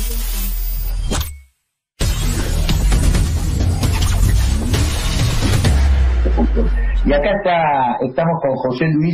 Y acá estamos con José Luis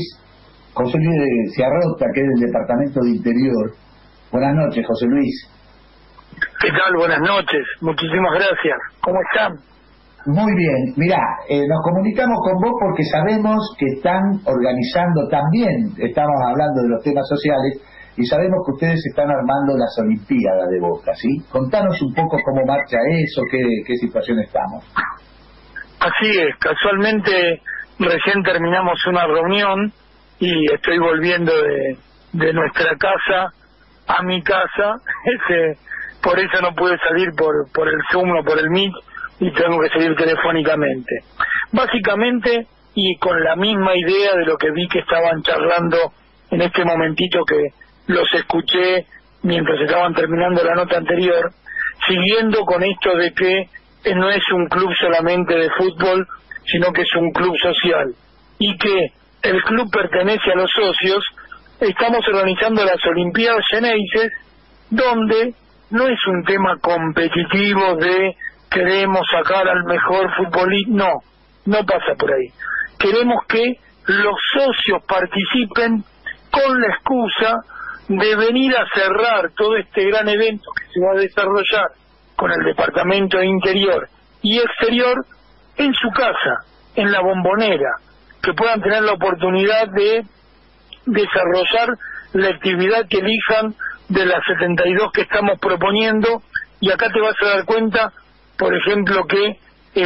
de Ciarrota, que es del Departamento de Interior. Buenas noches, José Luis. ¿Qué tal? Buenas noches. Muchísimas gracias. ¿Cómo están? Muy bien. Mirá, nos comunicamos con vos porque sabemos que están organizando también, estamos hablando de los temas sociales, y sabemos que ustedes están armando las Olimpiadas de Boca, ¿sí? Contanos un poco cómo marcha eso, qué situación estamos. Así es. Casualmente recién terminamos una reunión y estoy volviendo de nuestra casa a mi casa. Por eso no pude salir por el Zoom o por el Meet y tengo que seguir telefónicamente. Básicamente, y con la misma idea de lo que vi que estaban charlando en este momentito que los escuché mientras estaban terminando la nota anterior, siguiendo con esto de que no es un club solamente de fútbol, sino que es un club social, y que el club pertenece a los socios. Estamos organizando las Olimpiadas Xeneices, donde no es un tema competitivo de queremos sacar al mejor futbolista, no pasa por ahí. Queremos que los socios participen con la excusa de venir a cerrar todo este gran evento que se va a desarrollar con el Departamento de Interior y Exterior en su casa, en La Bombonera, que puedan tener la oportunidad de desarrollar la actividad que elijan de las 72 que estamos proponiendo. Y acá te vas a dar cuenta, por ejemplo, que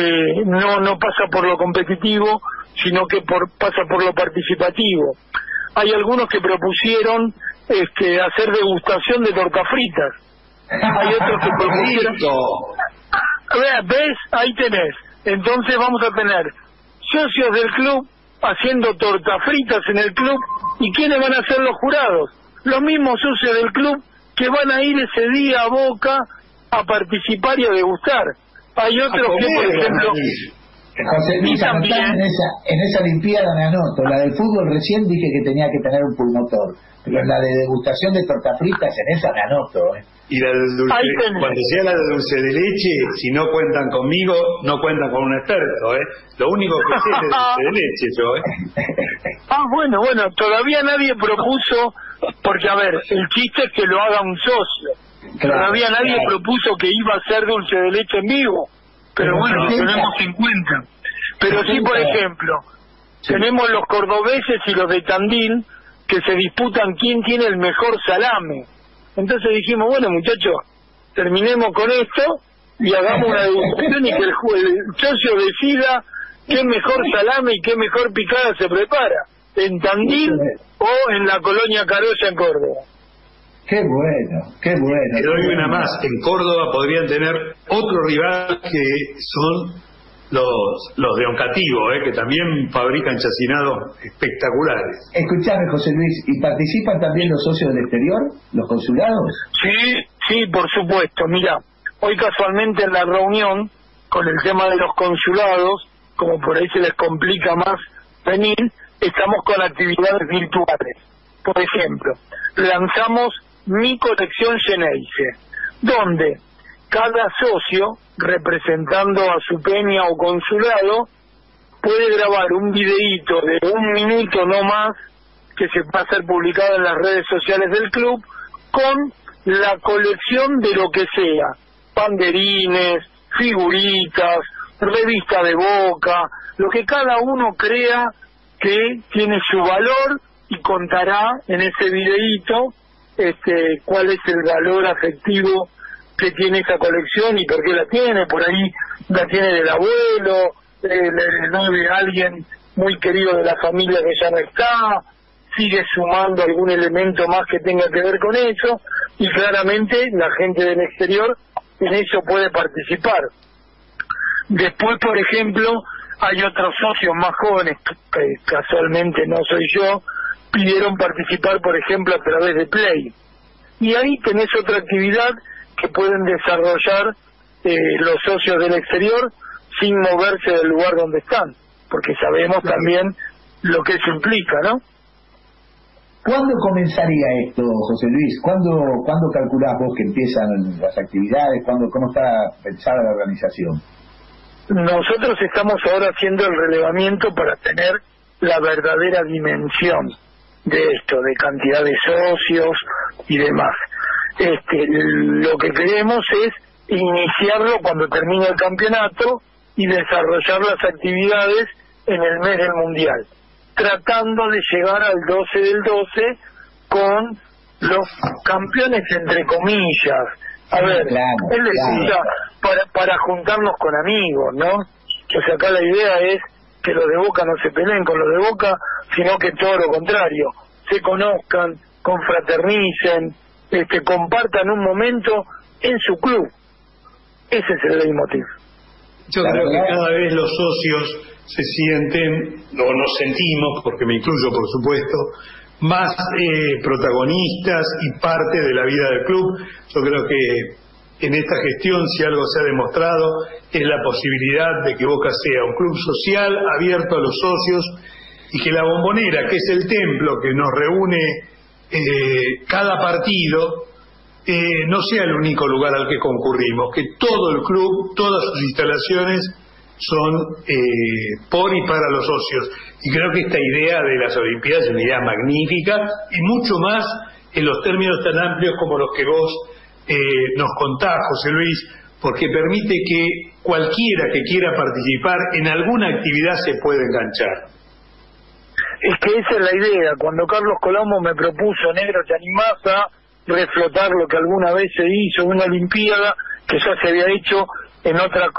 no pasa por lo competitivo, sino que pasa por lo participativo. Hay algunos que propusieron hacer degustación de tortas fritas. Hay otros que propusieron... ¿Ves? Ahí tenés. Entonces vamos a tener socios del club haciendo tortas fritas en el club. ¿Y quiénes van a ser los jurados? Los mismos socios del club que van a ir ese día a Boca a participar y a degustar. Hay otros que, por ejemplo... José Luis, también en esa Olimpiada me anoto. La del fútbol recién dije que tenía que tener un pulmotor, pero en la de degustación de tortas fritas, en esa me anoto. Y la del dulce, cuando sea la de dulce de leche, si no cuentan conmigo, no cuentan con un experto, Lo único que sé es de dulce de leche, yo, bueno, todavía nadie propuso, porque a ver, el chiste es que lo haga un socio. Todavía nadie propuso que iba a ser dulce de leche en vivo. Pero bueno, lo tenemos en cuenta. Pero sí, por ejemplo, tenemos los cordobeses y los de Tandil que se disputan quién tiene el mejor salame. Entonces dijimos, bueno, muchachos, terminemos con esto y hagamos una degustación y que el socio decida qué mejor salame y qué mejor picada se prepara, en Tandil o en la colonia Carolla en Córdoba. Qué bueno, qué bueno. Te doy una más. En Córdoba podrían tener otro rival que son los de Oncativo, que también fabrican chacinados espectaculares. Escuchame, José Luis, ¿y participan también los socios del exterior, los consulados? Sí, por supuesto. Mira, hoy casualmente en la reunión, con el tema de los consulados, como por ahí se les complica más venir, estamos con actividades virtuales. Por ejemplo, lanzamos Mi Colección Xeneice, donde cada socio, representando a su peña o consulado, puede grabar un videíto de 1 minuto no más, que se va a ser publicado en las redes sociales del club, con la colección de lo que sea, banderines, figuritas, revista de Boca, lo que cada uno crea que tiene su valor, y contará en ese videíto cuál es el valor afectivo que tiene esa colección y por qué la tiene. Por ahí la tiene del abuelo, no de alguien muy querido de la familia que ya no está, sigue sumando algún elemento más que tenga que ver con eso, y claramente la gente del exterior en eso puede participar. Después, por ejemplo, hay otros socios más jóvenes, que casualmente no soy yo, pidieron participar, por ejemplo, a través de Play. Y ahí tenés otra actividad que pueden desarrollar los socios del exterior sin moverse del lugar donde están, porque sabemos también lo que eso implica, ¿no? ¿Cuándo comenzaría esto, José Luis? ¿Cuándo calculás vos que empiezan las actividades? ¿Cómo está pensada la organización? Nosotros estamos ahora haciendo el relevamiento para tener la verdadera dimensión de esto, de cantidad de socios y demás. Lo que queremos es iniciarlo cuando termine el campeonato y desarrollar las actividades en el mes del Mundial, tratando de llegar al 12 del 12 con los campeones entre comillas. A ver, claro, él decía, para juntarnos con amigos, ¿no? O sea, acá la idea es que los de Boca no se peleen con los de Boca, sino que todo lo contrario, se conozcan, confraternicen, compartan un momento en su club. Ese es el leitmotiv. Yo creo que cada vez los socios se sienten, o nos sentimos, porque me incluyo por supuesto, más protagonistas y parte de la vida del club. Yo creo que en esta gestión, si algo se ha demostrado, es la posibilidad de que Boca sea un club social abierto a los socios y que la Bombonera, que es el templo que nos reúne cada partido, no sea el único lugar al que concurrimos, que todo el club, todas sus instalaciones son por y para los socios. Y creo que esta idea de las Olimpiadas es una idea magnífica y mucho más en los términos tan amplios como los que vos nos contás, José Luis, porque permite que cualquiera que quiera participar en alguna actividad se pueda enganchar. Es que esa es la idea. Cuando Carlos Colombo me propuso, negro, ¿te animás a reflotar lo que alguna vez se hizo, una Olimpiada que ya se había hecho en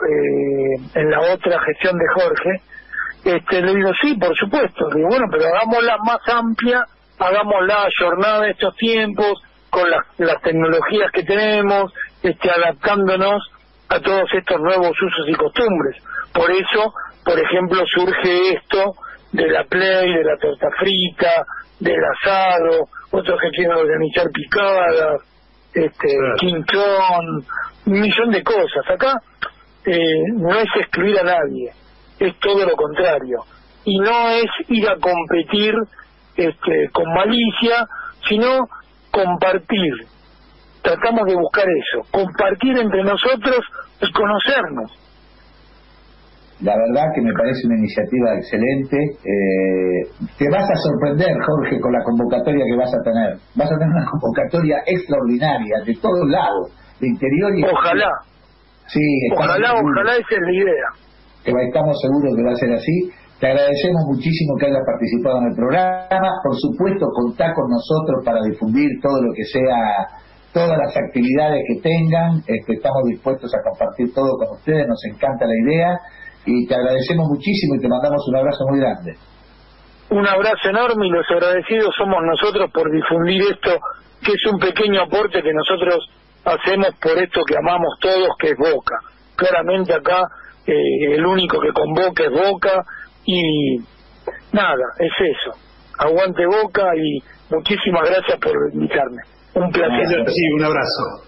la otra gestión de Jorge? Le digo, sí, por supuesto. Le digo, bueno, pero hagámosla más amplia, hagámosla ayornada a estos tiempos, con las tecnologías que tenemos, adaptándonos a todos estos nuevos usos y costumbres. Por eso, por ejemplo, surge esto de la play, de la torta frita, del asado, otros que quieren organizar picadas, quinchón, un millón de cosas. Acá no es excluir a nadie, es todo lo contrario. Y no es ir a competir con malicia, sino compartir. Tratamos de buscar eso, compartir entre nosotros y conocernos. La verdad que me parece una iniciativa excelente. Te vas a sorprender, Jorge, con la convocatoria que vas a tener. Vas a tener una convocatoria extraordinaria de todos lados, de interior y ojalá. Sí, ojalá, esa es la idea. Estamos seguros que va a ser así. Te agradecemos muchísimo que hayas participado en el programa. Por supuesto, contá con nosotros para difundir todo lo que sea, todas las actividades que tengan. Estamos dispuestos a compartir todo con ustedes. Nos encanta la idea. Y te agradecemos muchísimo y te mandamos un abrazo muy grande. Un abrazo enorme, y los agradecidos somos nosotros por difundir esto, que es un pequeño aporte que nosotros hacemos por esto que amamos todos, que es Boca. Claramente acá el único que convoca es Boca, y nada, es eso. Aguante Boca y muchísimas gracias por invitarme. Un placer. Sí, un abrazo.